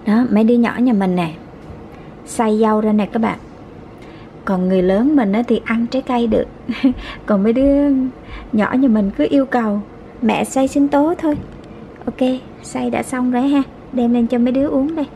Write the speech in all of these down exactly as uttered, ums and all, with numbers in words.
Đó, mấy đứa nhỏ nhà mình nè xay dâu ra nè các bạn. Còn người lớn mình thì ăn trái cây được. Còn mấy đứa nhỏ nhà mình cứ yêu cầu mẹ xay sinh tố thôi. Ok, xay đã xong rồi ha. Đem lên cho mấy đứa uống đây.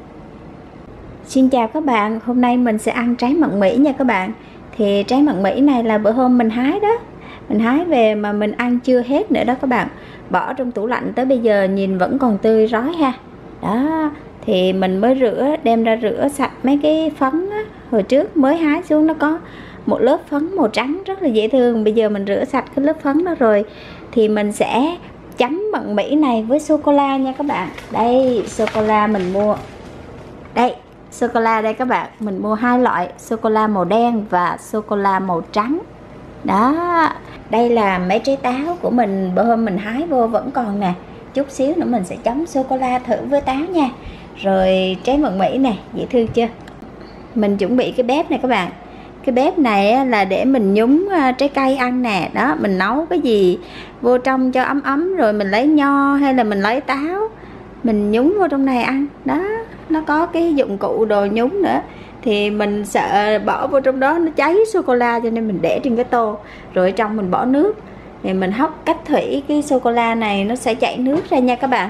Xin chào các bạn, hôm nay mình sẽ ăn trái mận Mỹ nha các bạn. Thì trái mận Mỹ này là bữa hôm mình hái đó. Mình hái về mà mình ăn chưa hết nữa đó các bạn. Bỏ trong tủ lạnh tới bây giờ nhìn vẫn còn tươi rói ha. Đó, thì mình mới rửa, đem ra rửa sạch mấy cái phấn á. Hồi trước mới hái xuống nó có một lớp phấn màu trắng rất là dễ thương. Bây giờ mình rửa sạch cái lớp phấn đó rồi thì mình sẽ chấm mận Mỹ này với sô-cô-la nha các bạn. Đây, sô-cô-la mình mua. Đây, sô-cô-la đây các bạn. Mình mua hai loại, sô-cô-la màu đen và sô-cô-la màu trắng. Đó, đây là mấy trái táo của mình bữa hôm mình hái vô vẫn còn nè. Chút xíu nữa mình sẽ chấm sô-cô-la thử với táo nha. Rồi trái mận Mỹ nè, dễ thương chưa? Mình chuẩn bị cái bếp này các bạn. Cái bếp này là để mình nhúng trái cây ăn nè. Đó, mình nấu cái gì vô trong cho ấm ấm. Rồi mình lấy nho hay là mình lấy táo, mình nhúng vô trong này ăn. Đó, nó có cái dụng cụ đồ nhúng nữa. Thì mình sợ bỏ vô trong đó nó cháy sô-cô-la, cho nên mình để trên cái tô. Rồi trong mình bỏ nước. Thì mình hấp cách thủy cái sô-cô-la này nó sẽ chảy nước ra nha các bạn.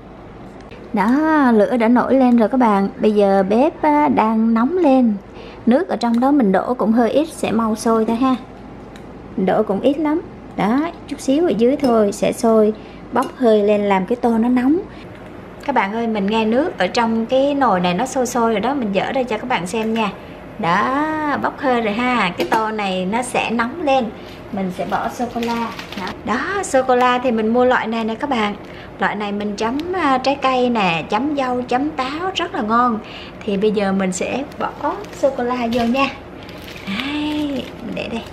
Đó, lửa đã nổi lên rồi các bạn. Bây giờ bếp đang nóng lên. Nước ở trong đó mình đổ cũng hơi ít, sẽ mau sôi thôi ha. Mình đổ cũng ít lắm. Đó, chút xíu ở dưới thôi sẽ sôi, bốc hơi lên làm cái tô nó nóng. Các bạn ơi, mình nghe nước ở trong cái nồi này nó sôi sôi rồi đó. Mình dỡ ra cho các bạn xem nha. Đó, bốc hơi rồi ha. Cái tô này nó sẽ nóng lên. Mình sẽ bỏ sô-cô-la. Đó, đó sô-cô-la thì mình mua loại này nè các bạn. Loại này mình chấm uh, trái cây nè, chấm dâu, chấm táo rất là ngon. Thì bây giờ mình sẽ bỏ sô-cô-la vô nha. Đấy, mình để đây.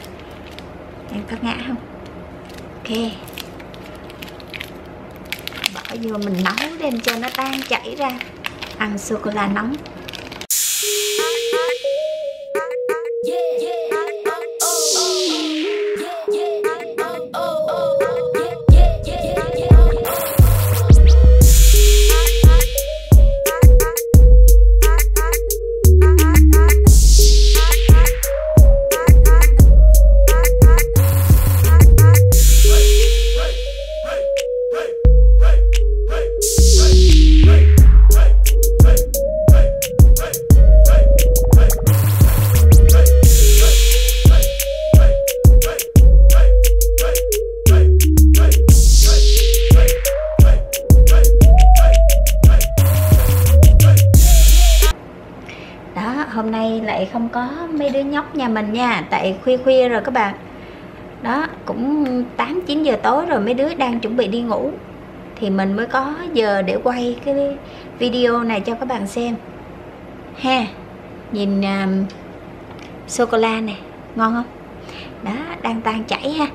Em có ngã không? Ok. Bỏ vô mình nấu lên cho nó tan chảy ra. Ăn sô-cô-la nóng. Hôm nay lại không có mấy đứa nhóc nhà mình nha. Tại khuya khuya rồi các bạn. Đó, cũng tám chín giờ tối rồi. Mấy đứa đang chuẩn bị đi ngủ. Thì mình mới có giờ để quay cái video này cho các bạn xem ha. Nhìn um, sô-cô-la nè, ngon không? Đó, đang tan chảy ha.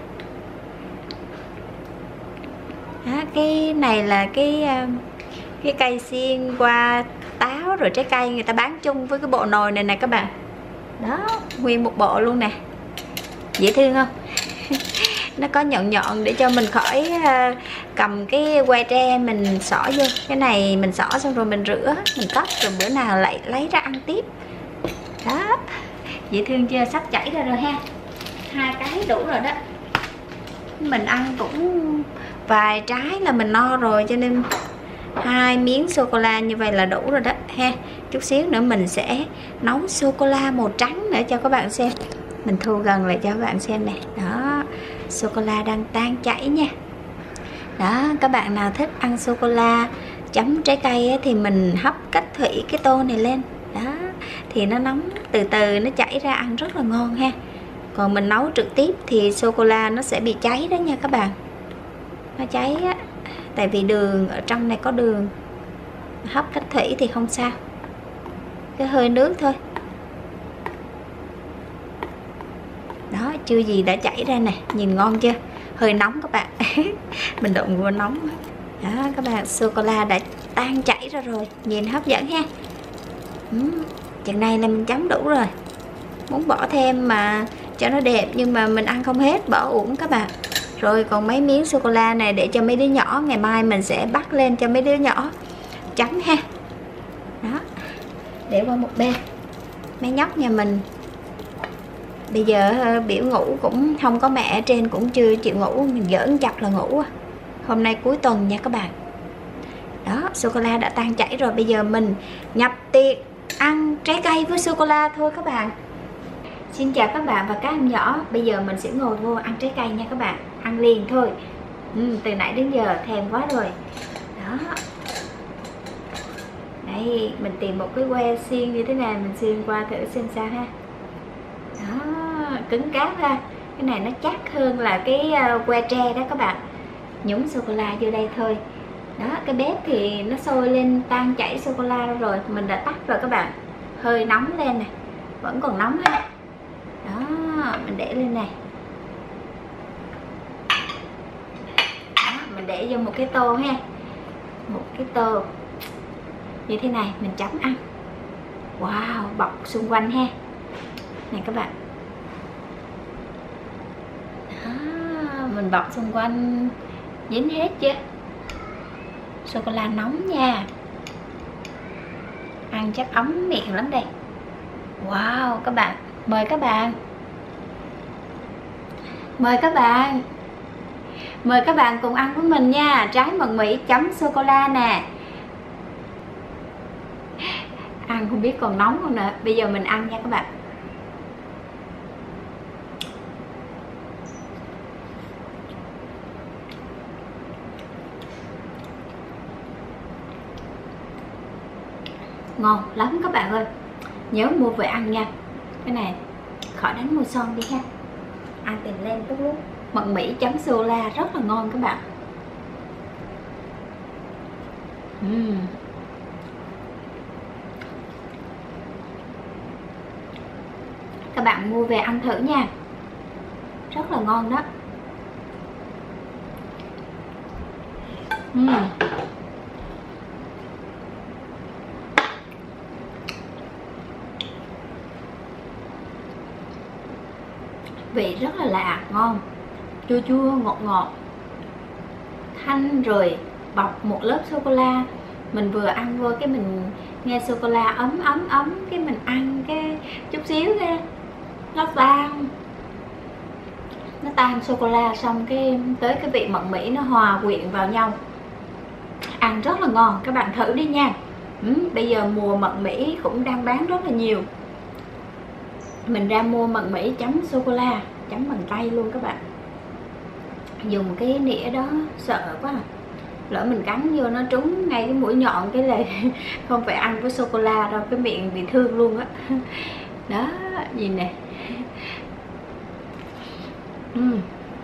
Đó, cái này là cái um, cái cây xiên qua táo rồi trái cây người ta bán chung với cái bộ nồi này nè các bạn. Đó, nguyên một bộ luôn nè. Dễ thương không? Nó có nhọn nhọn để cho mình khỏi uh, cầm cái que tre mình xỏ vô. Cái này mình xỏ xong rồi mình rửa, mình cất rồi bữa nào lại lấy ra ăn tiếp. Đó, dễ thương chưa? Sắp chảy ra rồi ha. Hai cái đủ rồi đó. Mình ăn cũng vài trái là mình no rồi, cho nên hai miếng sô-cô-la như vậy là đủ rồi đó ha. Chút xíu nữa mình sẽ nấu sô-cô-la màu trắng nữa cho các bạn xem. Mình thu gần lại cho các bạn xem này. Đó, sô-cô-la đang tan chảy nha. Đó, các bạn nào thích ăn sô-cô-la chấm trái cây ấy, thì mình hấp cách thủy cái tô này lên. Đó, thì nó nóng từ từ nó chảy ra ăn rất là ngon ha. Còn mình nấu trực tiếp thì sô-cô-la nó sẽ bị cháy đó nha các bạn. Nó cháy á, tại vì đường ở trong này có đường. Hấp cách thủy thì không sao, cái hơi nước thôi. Đó, chưa gì đã chảy ra nè. Nhìn ngon chưa? Hơi nóng các bạn. Mình đụng vô nóng. Đó các bạn, sô-cô-la đã tan chảy ra rồi. Nhìn hấp dẫn ha. uhm, Chừng này là mình chấm đủ rồi. Muốn bỏ thêm mà cho nó đẹp, nhưng mà mình ăn không hết, bỏ uổng các bạn. Rồi còn mấy miếng sô-cô-la này để cho mấy đứa nhỏ, ngày mai mình sẽ bắt lên cho mấy đứa nhỏ chấm ha. Đó, để qua một bên. Mấy nhóc nhà mình bây giờ biểu ngủ cũng không có mẹ ở trên, cũng chưa chịu ngủ, mình giỡn chặt là ngủ. Hôm nay cuối tuần nha các bạn. Đó, sô-cô-la đã tan chảy rồi. Bây giờ mình nhập tiệc ăn trái cây với sô-cô-la thôi các bạn. Xin chào các bạn và các em nhỏ. Bây giờ mình sẽ ngồi vô ăn trái cây nha các bạn. Ăn liền thôi. ừ, Từ nãy đến giờ thèm quá rồi. Đó. Đây, mình tìm một cái que xiên như thế này, mình xiên qua thử xem sao ha. Đó, cứng cáp ha. Cái này nó chắc hơn là cái que tre đó các bạn. Nhúng sô-cô-la vô đây thôi. Đó, cái bếp thì nó sôi lên tan chảy sô-cô-la rồi. Mình đã tắt rồi các bạn. Hơi nóng lên nè. Vẫn còn nóng ha. Đó, mình để lên này. Đó, mình để vô một cái tô ha. Một cái tô như thế này, mình chấm ăn. Wow, bọc xung quanh ha. Này các bạn. Đó, mình bọc xung quanh dính hết chứ. Sô-cô-la nóng nha. Ăn chắc ấm miệng lắm đây. Wow, các bạn. Mời các bạn. Mời các bạn. Mời các bạn cùng ăn với mình nha. Trái mận Mỹ chấm sô-cô-la nè. Ăn không biết còn nóng không nữa. Bây giờ mình ăn nha các bạn. Ngon lắm các bạn ơi. Nhớ mua về ăn nha. Cái này khỏi đánh mua son đi ha. Ăn tiền lên tốt luôn. Mận Mỹ chấm sô-la rất là ngon các bạn. uhm. Các bạn mua về ăn thử nha. Rất là ngon đó. uhm. Vị rất là lạ, ngon. Chua chua, ngọt ngọt, thanh, rồi bọc một lớp sô-cô-la. Mình vừa ăn vô cái mình nghe sô-cô-la ấm ấm ấm. Cái mình ăn cái chút xíu cái nó tan. Nó tan sô-cô-la xong cái tới cái vị mận Mỹ nó hòa quyện vào nhau. Ăn rất là ngon, các bạn thử đi nha. ừ, Bây giờ mùa mận Mỹ cũng đang bán rất là nhiều. Mình ra mua mận Mỹ chấm sô-cô-la, chấm bằng tay luôn các bạn. Dùng cái nĩa đó sợ quá à. Lỡ mình cắn vô nó trúng ngay cái mũi nhọn cái là không phải ăn với sô-cô-la đâu, cái miệng bị thương luôn á. Đó, nhìn nè. uhm.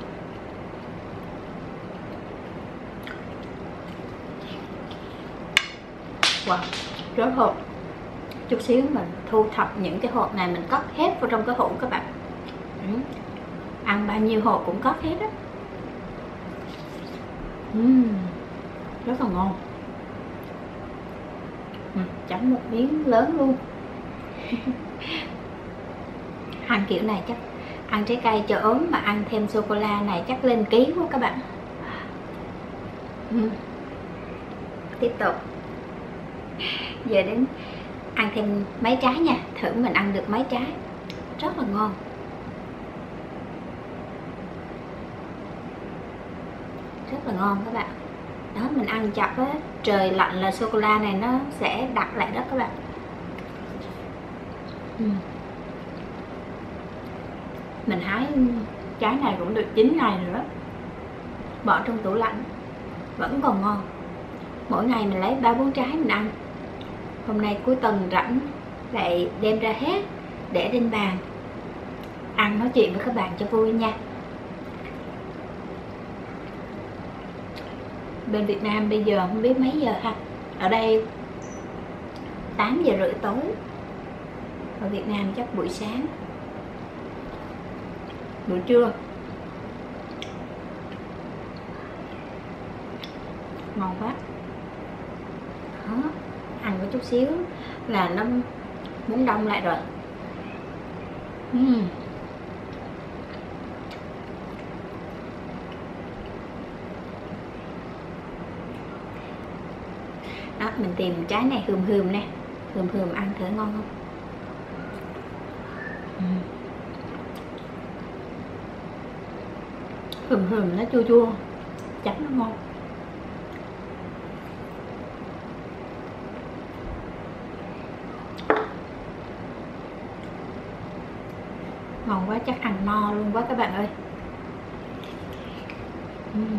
Wow, rất hột. Chút xíu mình thu thập những cái hột này, mình cất hết vào trong cái hũ các bạn. ừ. Ăn bao nhiêu hột cũng cất hết á. uhm. Rất là ngon. ừ. Chấm một miếng lớn luôn. Ăn kiểu này chắc ăn trái cây cho ốm mà ăn thêm sô-cô-la này chắc lên ký quá các bạn. ừ. Tiếp tục. Giờ đến ăn thêm mấy trái nha. Thử mình ăn được mấy trái. Rất là ngon. Rất là ngon các bạn. Đó, mình ăn chặt á. Trời lạnh là sô-cô-la này nó sẽ đặc lại đó các bạn. ừ. Mình hái trái này cũng được chín ngày rồi đó. Bỏ trong tủ lạnh vẫn còn ngon. Mỗi ngày mình lấy ba bốn trái mình ăn. Hôm nay cuối tuần rảnh lại đem ra hết để trên bàn ăn nói chuyện với các bạn cho vui nha. Bên Việt Nam bây giờ không biết mấy giờ ha. Ở đây tám giờ rưỡi tối. Ở Việt Nam chắc buổi sáng, buổi trưa. Ngon quá. Đó, ăn có chút xíu là nó muốn đông lại rồi. uhm. Đó, mình tìm trái này hườm hườm nè. Hườm hườm ăn thử ngon không? Uhm. Hườm hườm nó chua chua, chấm nó ngon. Ngon quá, chắc ăn no luôn quá các bạn ơi. uhm.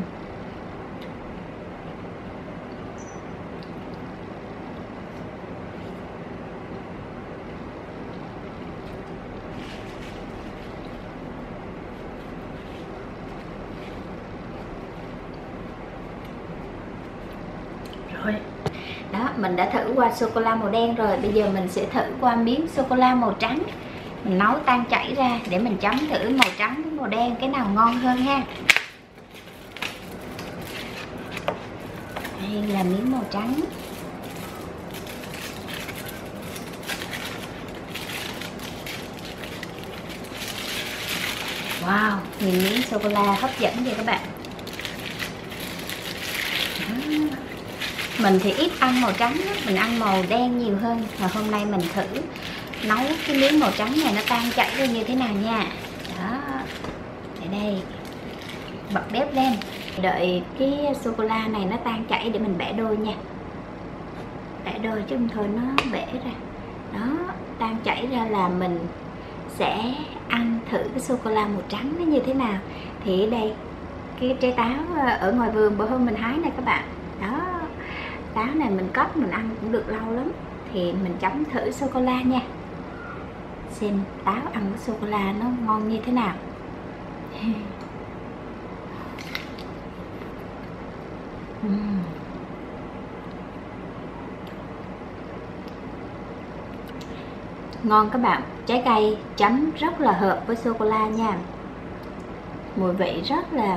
Rồi đó, mình đã thử qua sô cô la màu đen rồi, bây giờ mình sẽ thử qua miếng sô cô la màu trắng. Mình nấu tan chảy ra để mình chấm thử màu trắng với màu đen cái nào ngon hơn ha. Đây là miếng màu trắng. Wow, nhìn miếng sô cô la hấp dẫn vậy các bạn. Đó. Mình thì ít ăn màu trắng đó, mình ăn màu đen nhiều hơn. Và hôm nay mình thử nấu cái miếng màu trắng này nó tan chảy ra như thế nào nha. Đó, để đây, bật bếp lên, đợi cái sô cô la này nó tan chảy để mình bẻ đôi nha. Bẻ đôi chứ không thôi nó bể ra. Đó, tan chảy ra là mình sẽ ăn thử cái sô cô la màu trắng nó như thế nào. Thì ở đây cái trái táo ở ngoài vườn bữa hôm mình hái này các bạn. Đó, táo này mình cất mình ăn cũng được lâu lắm. Thì mình chấm thử sô cô la nha, xem táo ăn với sô cô la nó ngon như thế nào. uhm. Ngon các bạn, trái cây chấm rất là hợp với sô cô la nha. Mùi vị rất là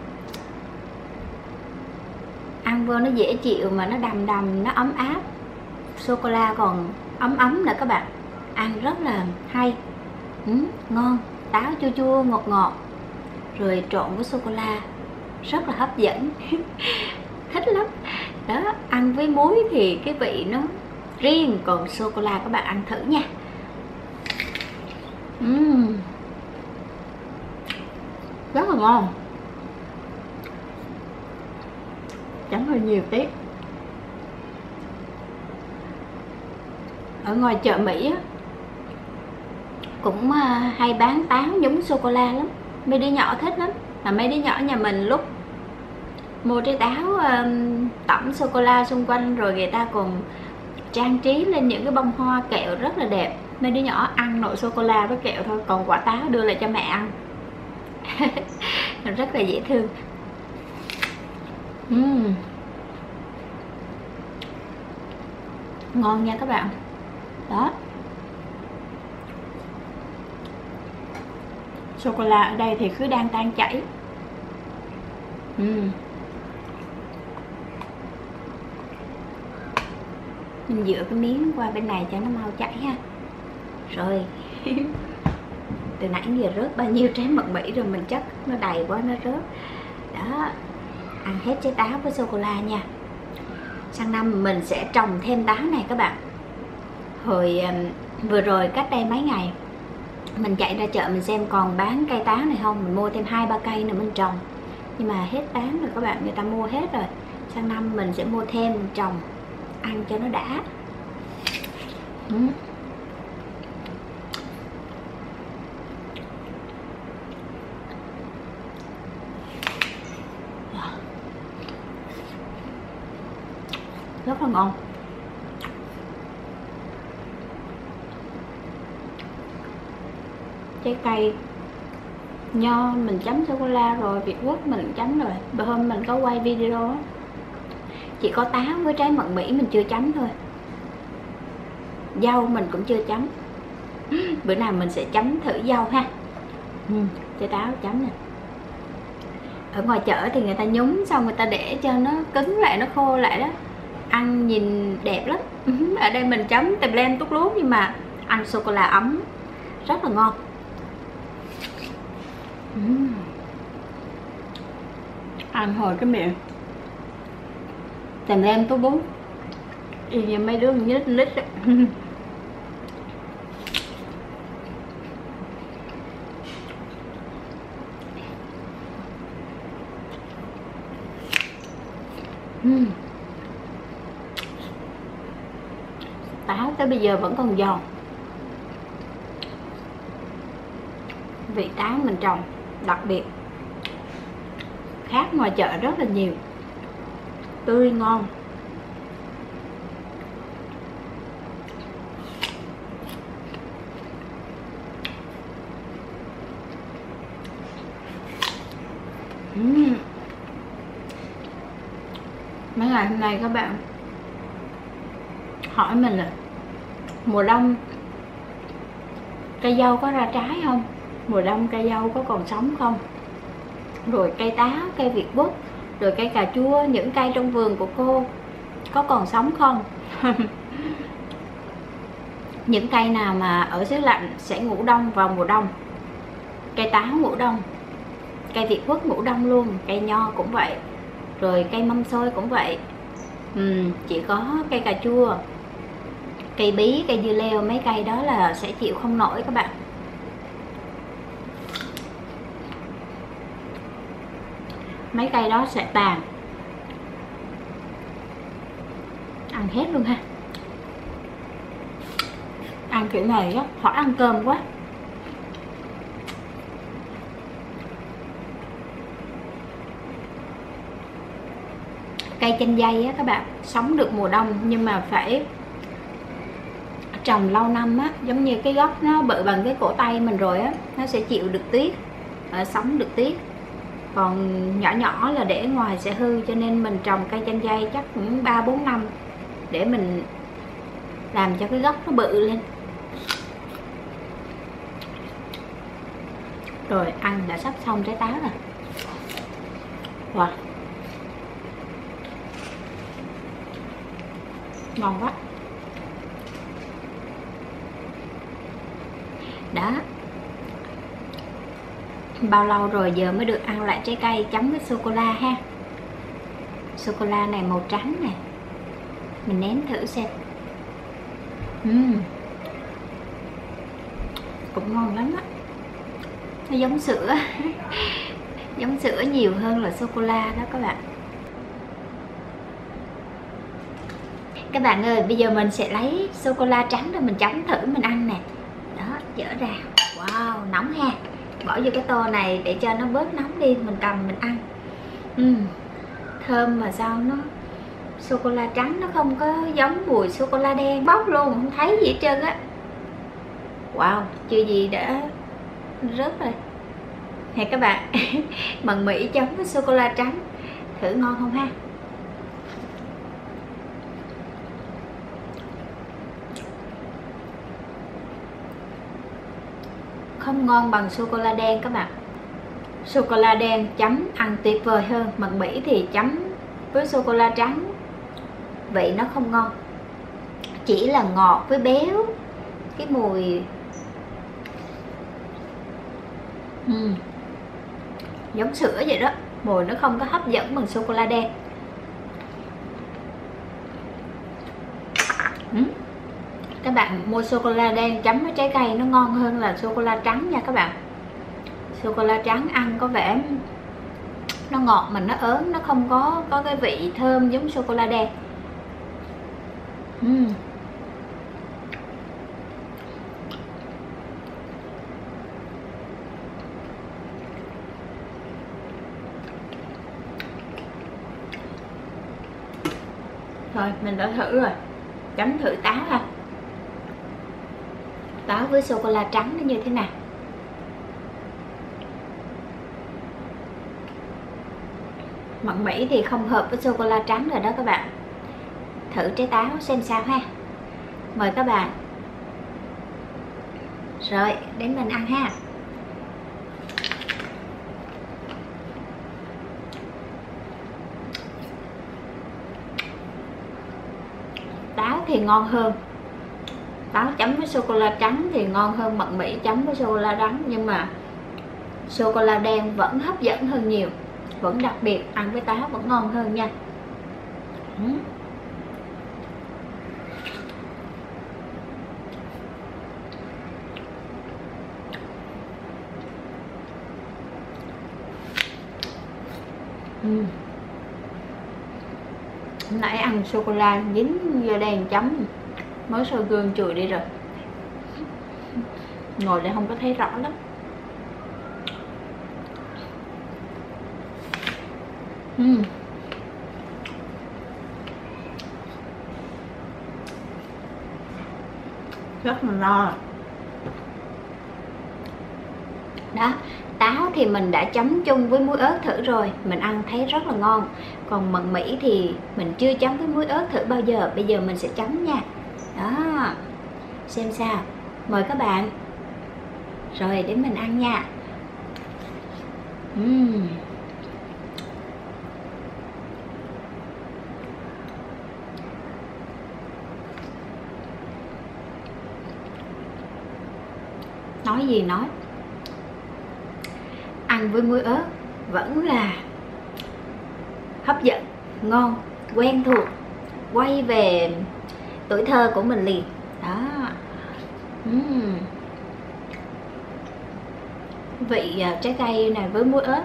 ăn vô nó dễ chịu mà nó đầm đầm, nó ấm áp. Sô cô la còn ấm ấm nữa các bạn, ăn rất là hay. ừ, Ngon, táo chua chua ngọt ngọt rồi trộn với sô cô la rất là hấp dẫn. Thích lắm đó. Ăn với muối thì cái vị nó riêng, còn sô cô la các bạn ăn thử nha. uhm. Rất là ngon, chấm hơi nhiều tí. Ở ngoài chợ Mỹ á, cũng hay bán táo nhúng sô cô la lắm, mấy đứa nhỏ thích lắm. Mà mấy đứa nhỏ nhà mình lúc mua trái táo tẩm sô cô la xung quanh rồi người ta còn trang trí lên những cái bông hoa kẹo rất là đẹp. Mấy đứa nhỏ ăn nội sô cô la với kẹo thôi, còn quả táo đưa lại cho mẹ ăn. Rất là dễ thương. uhm. Ngon nha các bạn. Đó, sô cô la ở đây thì cứ đang tan chảy. uhm. Mình dựa cái miếng qua bên này cho nó mau chảy ha. Rồi. Từ nãy giờ rớt bao nhiêu trái mận Mỹ rồi, mình chắc nó đầy quá nó rớt. Đó, ăn hết trái táo với sô cô la nha. Sang năm mình sẽ trồng thêm táo này các bạn. Hồi um, vừa rồi cách đây mấy ngày mình chạy ra chợ mình xem còn bán cây táo này không, mình mua thêm hai ba cây nữa mình trồng. Nhưng mà hết bán rồi các bạn, người ta mua hết rồi. Sang năm mình sẽ mua thêm mình trồng ăn cho nó đã. ừ. Rất là ngon. Trái cây nho mình chấm sô cô la rồi, Việt Quất mình chấm rồi. Bữa hôm mình có quay video đó. Chỉ có táo với trái mận Mỹ mình chưa chấm thôi. Dâu mình cũng chưa chấm. Bữa nào mình sẽ chấm thử dâu ha. ừ, Trái táo chấm nè. Ở ngoài chợ thì người ta nhúng xong người ta để cho nó cứng lại, nó khô lại đó, ăn nhìn đẹp lắm. Ở đây mình chấm tèm lem tút lút nhưng mà ăn sô cô la ấm rất là ngon. uhm. Ăn hồi cái miệng tèm lem tút lút Y như mấy đứa nhít nít uhm. Táo tới bây giờ vẫn còn giòn. Vị táo mình trồng đặc biệt, khác ngoài chợ rất là nhiều, tươi ngon. uhm. Mấy ngày hôm nay các bạn hỏi mình là mùa đông cây dâu có ra trái không, mùa đông cây dâu có còn sống không, rồi cây táo, cây việt quất, rồi cây cà chua, những cây trong vườn của cô có còn sống không? Những cây nào mà ở xứ lạnh sẽ ngủ đông vào mùa đông. Cây táo ngủ đông, cây việt quất ngủ đông luôn, cây nho cũng vậy, rồi cây mâm xôi cũng vậy. uhm, Chỉ có cây cà chua, cây bí, cây dưa leo, mấy cây đó là sẽ chịu không nổi các bạn. Mấy cây đó sẽ tàn, ăn hết luôn ha. Ăn kiểu này á, khỏi ăn cơm quá. Cây chanh dây á các bạn, sống được mùa đông nhưng mà phải trồng lâu năm á, giống như cái gốc nó bự bằng cái cổ tay mình rồi á, nó sẽ chịu được tuyết, sống được tuyết. Còn nhỏ nhỏ là để ngoài sẽ hư, cho nên mình trồng cây chanh dây chắc cũng ba bốn năm để mình làm cho cái gốc nó bự lên. Rồi ăn đã sắp xong trái táo rồi. Wow, ngon quá. Đó, bao lâu rồi giờ mới được ăn lại trái cây chấm với sô-cô-la ha. Sô-cô-la này màu trắng nè, mình nếm thử xem. uhm. Cũng ngon lắm á. Nó giống sữa giống sữa nhiều hơn là sô-cô-la đó các bạn. Các bạn ơi, bây giờ mình sẽ lấy sô-cô-la trắng ra mình chấm thử mình ăn nè. Đó, dở ra. Wow, nóng ha. Bỏ vô cái tô này để cho nó bớt nóng đi, mình cầm mình ăn. uhm, Thơm mà sao nó sô-cô-la trắng nó không có giống mùi sô-cô-la đen, bóc luôn không thấy gì hết trơn á. Wow, chưa gì đã rớt rồi nè các bạn. Mận Mỹ chấm với sô-cô-la trắng, thử ngon không ha? Không ngon bằng sô-cô-la đen các bạn. Sô-cô-la đen chấm ăn tuyệt vời hơn. Mận Mỹ thì chấm với sô-cô-la trắng vậy nó không ngon, chỉ là ngọt với béo, cái mùi uhm. giống sữa vậy đó, mùi nó không có hấp dẫn bằng sô-cô-la đen. uhm. Các bạn mua sô-cô-la đen chấm với trái cây nó ngon hơn là sô-cô-la trắng nha các bạn. Sô-cô-la trắng ăn có vẻ nó ngọt mà nó ớn, nó không có có cái vị thơm giống sô-cô-la đen. uhm. Rồi mình đã thử rồi, chấm thử táo ha. Táo với sô-cô-la trắng nó như thế nào? Mận Mỹ thì không hợp với sô-cô-la trắng rồi đó các bạn. Thử trái táo xem sao ha. Mời các bạn. Rồi đến mình ăn ha. Táo thì ngon hơn, táo chấm với sô-cô-la trắng thì ngon hơn Mận Mỹ chấm với sô-cô-la trắng, nhưng mà sô-cô-la đen vẫn hấp dẫn hơn nhiều, vẫn đặc biệt, ăn với táo vẫn ngon hơn nha. uhm. uhm. Nãy ăn sô-cô-la dính vô đèn chấm, mới soi gương chùi đi rồi, ngồi đây không có thấy rõ lắm. uhm. Rất là no. Đó, táo thì mình đã chấm chung với muối ớt thử rồi, mình ăn thấy rất là ngon. Còn mận Mỹ thì mình chưa chấm với muối ớt thử bao giờ, bây giờ mình sẽ chấm nha. Đó, xem sao. Mời các bạn. Rồi để mình ăn nha. uhm. Nói gì nói, ăn với muối ớt vẫn là hấp dẫn, ngon, quen thuộc, quay về tuổi thơ của mình liền. Đó. uhm. Vị trái cây này với muối ớt,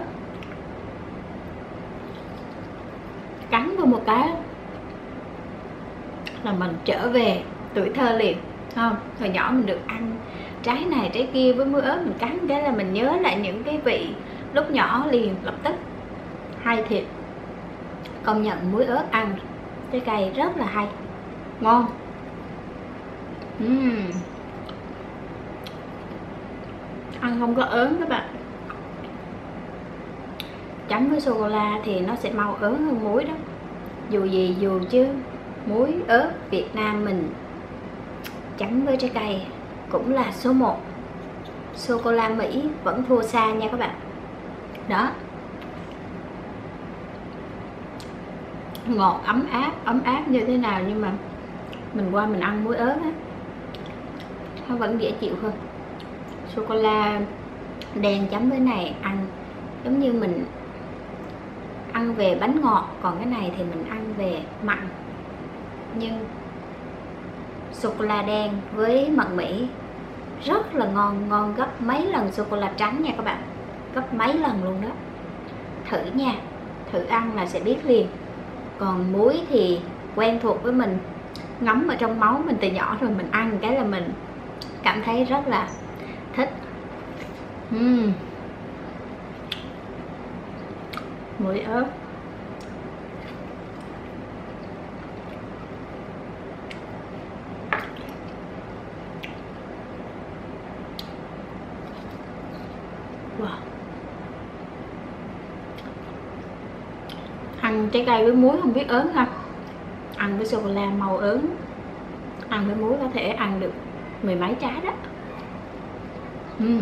cắn vào một cái là mình trở về tuổi thơ liền. Không, hồi nhỏ mình được ăn trái này trái kia với muối ớt, mình cắn cái là mình nhớ lại những cái vị lúc nhỏ liền lập tức. Hay thiệt, công nhận muối ớt ăn trái cây rất là hay, ngon. uhm. Ăn không có ớn các bạn, chấm với sô-cô-la thì nó sẽ mau ớn hơn muối đó. Dù gì dù chứ muối ớt Việt Nam mình chấm với trái cây cũng là số một. Sô-cô-la Mỹ vẫn thua xa nha các bạn. Đó, ngọt ấm áp, ấm áp như thế nào nhưng mà mình qua mình ăn muối ớt á, nó vẫn dễ chịu hơn. Sô-cô-la đen chấm với này ăn giống như mình ăn về bánh ngọt, còn cái này thì mình ăn về mặn. Nhưng sô-cô-la đen với mận Mỹ rất là ngon, ngon gấp mấy lần sô-cô-la trắng nha các bạn, gấp mấy lần luôn đó. Thử nha, thử ăn là sẽ biết liền. Còn muối thì quen thuộc với mình, ngấm ở trong máu mình từ nhỏ rồi, mình ăn cái là mình cảm thấy rất là thích. uhm. Muối ớt wow. Ăn trái cây với muối không biết ớn ha, ăn với sô-cô-la màu ớn, ăn với muối có thể ăn được mười mấy trái đó. uhm.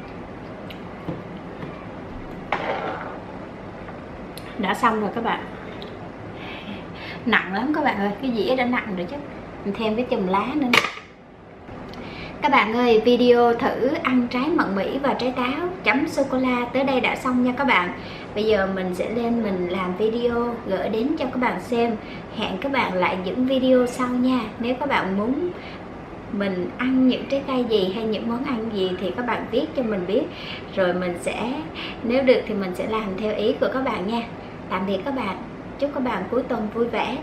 Đã xong rồi các bạn. Nặng lắm các bạn ơi, cái dĩa đã nặng rồi chứ, mình thêm cái chùm lá nữa. Các bạn ơi, video thử ăn trái mận Mỹ và trái táo chấm sô-cô-la tới đây đã xong nha các bạn. Bây giờ mình sẽ lên mình làm video gửi đến cho các bạn xem. Hẹn các bạn lại những video sau nha. Nếu các bạn muốn mình ăn những trái cây gì hay những món ăn gì thì các bạn viết cho mình biết, rồi mình sẽ, nếu được thì mình sẽ làm theo ý của các bạn nha. Tạm biệt các bạn, chúc các bạn cuối tuần vui vẻ.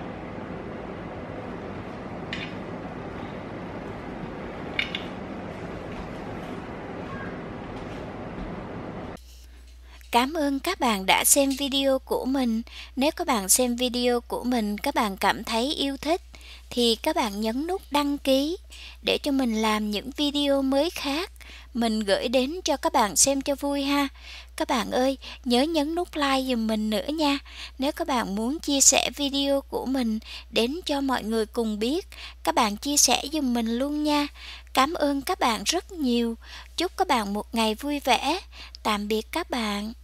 Cảm ơn các bạn đã xem video của mình. Nếu các bạn xem video của mình các bạn cảm thấy yêu thích thì các bạn nhấn nút đăng ký để cho mình làm những video mới khác mình gửi đến cho các bạn xem cho vui ha. Các bạn ơi, nhớ nhấn nút like giùm mình nữa nha. Nếu các bạn muốn chia sẻ video của mình đến cho mọi người cùng biết, các bạn chia sẻ giùm mình luôn nha. Cảm ơn các bạn rất nhiều. Chúc các bạn một ngày vui vẻ. Tạm biệt các bạn.